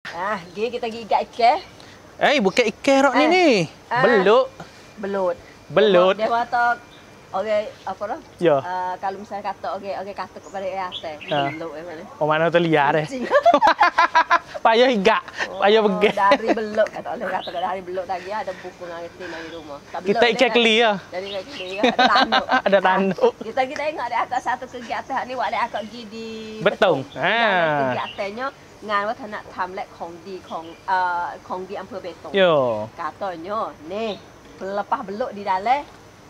Kita gigat ikan. Bukan ikan rok ni. Belut. Belut. Dia kata apa dah? Ya. Kalau misalnya kata kata kepada atas. Belut mana? Mana tu liar deh. Payah igak. Payah begah. Dari belut kata dari belut lagi ada buku ngerti di rumah. Kita ikan keli ya. Dari ikan keli ada tanduk. Ada tanduk. Kita tengok ada akak satu kegiatan ni ada akak pergi di Betung. Kegiatannya งานวัฒนธรรมและของดีของดีอำเภอเบตง Yo. Katanya nih lepas beluk di dalam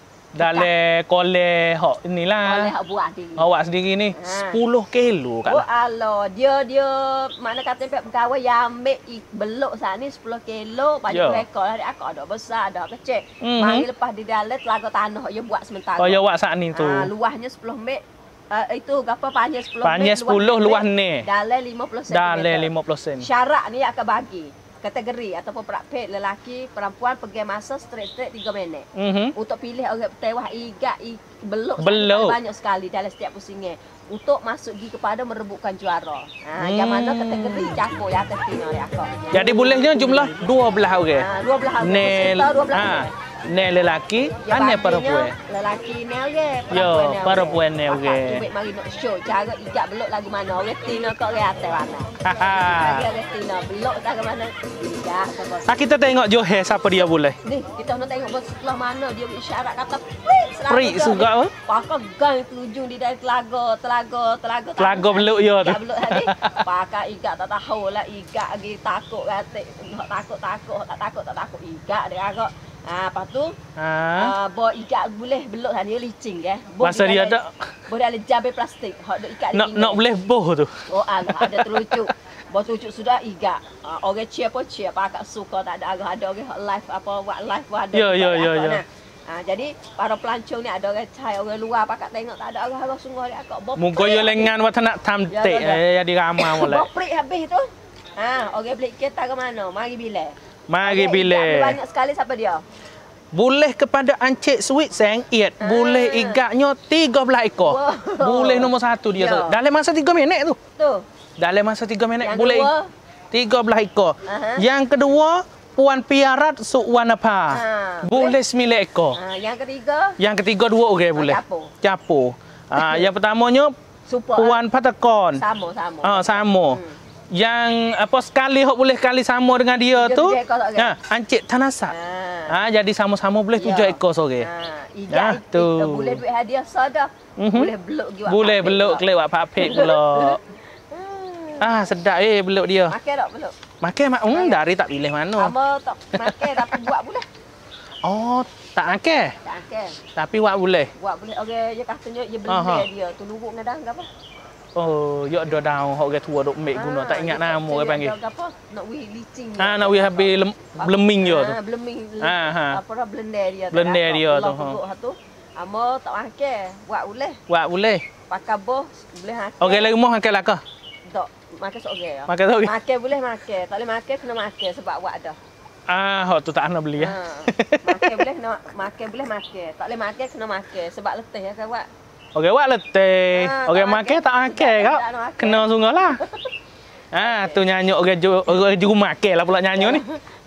koleh hok inilah. Koleh hok buat sendiri. Awak sendiri ni 10 kilo kat. Oh Allah, dia mana kata pegawai yang ambil beluk saat ni 10 kilo, banyak rekod lah dia ada besar, ada kecil. Mari lepas di dalam telaga tanah dia buat sementara. Oh ya awak saat ni tu. Luahnya 10 meter. Itu berapa panjang 10 meter? Panjang 10 luas ni. Dalam 50 cm. Dalam 50 cm. Syarat ni akan bagi kategori ataupun prakpet lelaki perempuan pergi masa straight 3 minit. Untuk pilih orang tewah igak beluk banyak sekali dalam setiap pusingan untuk masuk di kepada merebutkan juara. Yang mana kategori campur yang atas tina dia akak. Jadi bolehnya jumlah 12 orang. 12 orang. Nel 12 orang. Nel lelaki, ane perempuan. Lelaki nel ke, perempuan nel ke. Tubik mari nak show cara igak beluk lagu mana. Orang tina kau orang atas mana. Orang tina beluk lagu mana. Igak. Kita tengok Johor siapa dia boleh. Ni, kita nak tengok sebelah mana dia isyarat kata Prik juga. Pakai gang ujung di dalam telaga beluk ya tu. Beluk tadi. Pakai igak tak tahu lah igak lagi takut kata. Tak takut igak dia agak. Lepas tu, bawa ikat boleh beluk kan dia licin ke. Masa dia ada boleh ada jambe plastik. Hak duk ikat nak boleh boh tu. Oh Allah, ada terucuk. Bawa terucuk sudah ikat. Orang cheer pakak suka tak ada ada orang live apa buat live ada. Ya. Jadi para pelancong ni ada orang cai orang luar pakak tengok tak ada orang sungguh dia akak boprik. Muka yo lengan watanakam tek jadi ramai molek. Boprik habis tu. Orang beli kereta ke mana? Mari bila. Banyak sekali siapa dia? Boleh kepada Encik Sweet Seng Iat. Boleh igaknya 13 ekor. Boleh nombor 1 dia tu. Dalam masa 3 minit tu. Dalam masa 3 minit boleh 13 ekor. Yang kedua Puan Piarat Suwanapa. Boleh 9 ekor. Yang ketiga 2 orang boleh. Capur. Yang pertamanya Puan Patakon. Sama. Yang apa sekali hok boleh kali sama dengan dia tu Encik Tanasa. Jadi sama-sama boleh 7 ekor sore. Tu boleh duit hadiah sada. Boleh beluk giwak. Boleh beluk kelewat papik pula. Sedap beluk dia. Makan tak beluk? Makan dari tak pilih mana. Sama tak makan tapi buat boleh. Oh, tak makan. Tapi buat boleh. Buat boleh. Okey, dia katanya dia blender dia tu luruk ngadang ke apa? Oh, ya ada daun orang tua duk mek guna tak ingat nama orang panggil. Apa? Nak wih licin. Nak wih habis bleming dia tu. Bleming. Apa dah blender dia tu. Blender dia tu. Amo tak makan, buat boleh. Buat boleh. Pakai boh boleh makan. Okey lagi rumah makan lakah. Tak, makan sok ya. Makan sok. Makan boleh makan, tak boleh makan kena makan sebab buat dah. Hok tu tak nak beli ya. Makan boleh makan boleh makan. Tak boleh makan kena makan sebab letih ya kan buat. Okey, awak letih. Okey, makan tak makan kau. Kena sungguh lah. Tu nyanyi orang juru makan lah pula nyanyi ni.